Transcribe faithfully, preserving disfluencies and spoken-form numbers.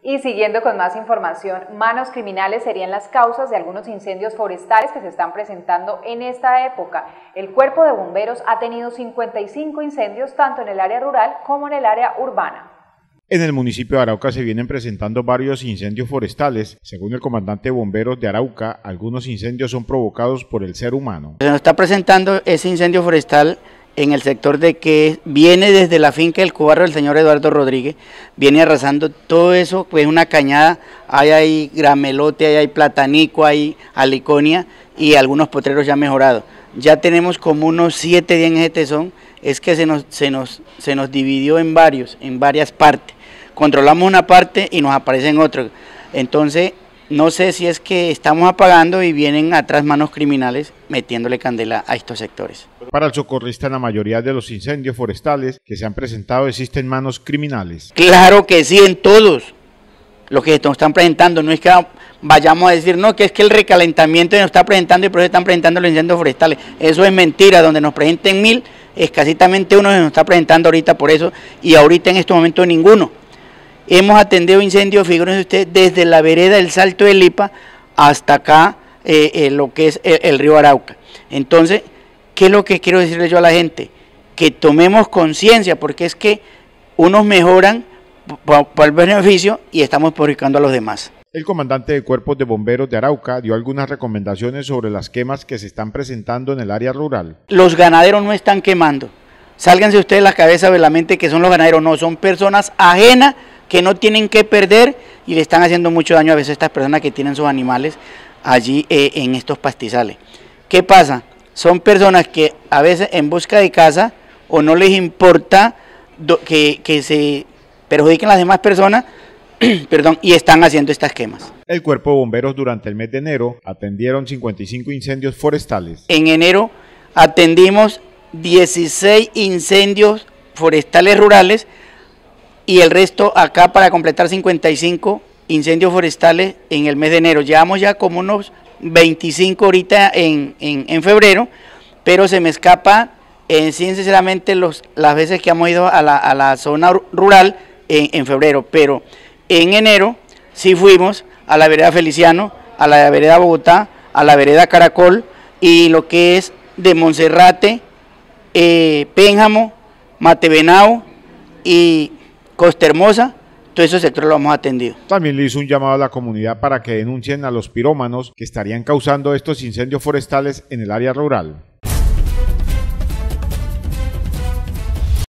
Y siguiendo con más información, manos criminales serían las causas de algunos incendios forestales que se están presentando en esta época. El Cuerpo de Bomberos ha tenido cincuenta y cinco incendios tanto en el área rural como en el área urbana. En el municipio de Arauca se vienen presentando varios incendios forestales. Según el comandante de bomberos de Arauca, algunos incendios son provocados por el ser humano. Se nos está presentando ese incendio forestal en el sector de que viene desde la finca del Cubarro del señor Eduardo Rodríguez, viene arrasando todo eso, pues una cañada, hay ahí gramelote, hay, hay platanico, hay aliconia y algunos potreros ya mejorados. Ya tenemos como unos siete días en ese tesón, es que se nos, se nos, se nos dividió en varios, en varias partes. Controlamos una parte y nos aparecen otros. Entonces, no sé si es que estamos apagando y vienen atrás manos criminales metiéndole candela a estos sectores. Para el socorrista, en la mayoría de los incendios forestales que se han presentado existen manos criminales. Claro que sí, en todos los que nos están presentando. No es que vayamos a decir, no, que es que el recalentamiento nos está presentando y por eso están presentando los incendios forestales. Eso es mentira, donde nos presenten mil, escasitamente uno se nos está presentando ahorita por eso, y ahorita en este momento ninguno. Hemos atendido incendios, figúrense usted, desde la vereda del Salto del Lipa hasta acá, eh, eh, lo que es el, el río Arauca. Entonces, ¿qué es lo que quiero decirle yo a la gente? Que tomemos conciencia, porque es que unos mejoran por, por el beneficio y estamos perjudicando a los demás. El comandante de Cuerpos de Bomberos de Arauca dio algunas recomendaciones sobre las quemas que se están presentando en el área rural. Los ganaderos no están quemando. Sálganse ustedes la cabeza de la mente que son los ganaderos, no, son personas ajenas que no tienen que perder y le están haciendo mucho daño a veces a estas personas que tienen sus animales allí eh, en estos pastizales. ¿Qué pasa? Son personas que a veces en busca de casa o no les importa do, que, que se perjudiquen las demás personas, perdón, y están haciendo estas quemas. El Cuerpo de Bomberos durante el mes de enero atendieron cincuenta y cinco incendios forestales. En enero atendimos dieciséis incendios forestales rurales y el resto acá para completar cincuenta y cinco incendios forestales en el mes de enero. Llevamos ya como unos veinticinco ahorita en, en, en febrero, pero se me escapa en sí sinceramente los, las veces que hemos ido a la, a la zona rural en, en febrero, pero en enero sí fuimos a la vereda Feliciano, a la vereda Bogotá, a la vereda Caracol y lo que es de Monserrate, eh, Pénjamo, Matebenao y Costa Hermosa, todos esos sectores los hemos atendido. También le hizo un llamado a la comunidad para que denuncien a los pirómanos que estarían causando estos incendios forestales en el área rural.